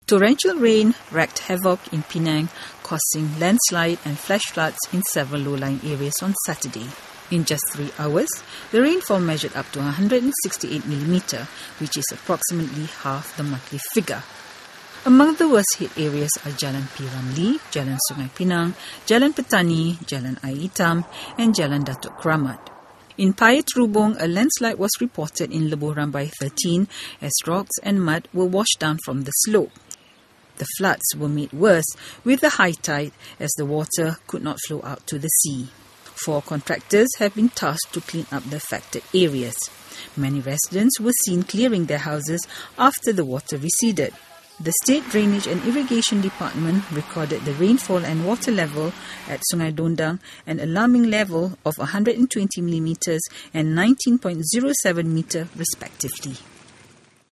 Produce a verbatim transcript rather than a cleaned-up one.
Torrential rain wreaked havoc in Penang, causing landslide and flash floods in several low-lying areas on Saturday. In just three hours, the rainfall measured up to one hundred sixty-eight millimetres, which is approximately half the monthly figure. Among the worst-hit areas are Jalan P. Ramlee, Jalan Sungai Pinang, Jalan Petani, Jalan Air Hitam, and Jalan Datuk Keramat. In Paya Terubong, a landslide was reported in Lebuh Rambai thirteen as rocks and mud were washed down from the slope. The floods were made worse with the high tide as the water could not flow out to the sea. Four contractors have been tasked to clean up the affected areas. Many residents were seen clearing their houses after the water receded. The State Drainage and Irrigation Department recorded the rainfall and water level at Sungai Dondang an alarming level of one hundred twenty millimetres and nineteen point zero seven metres respectively.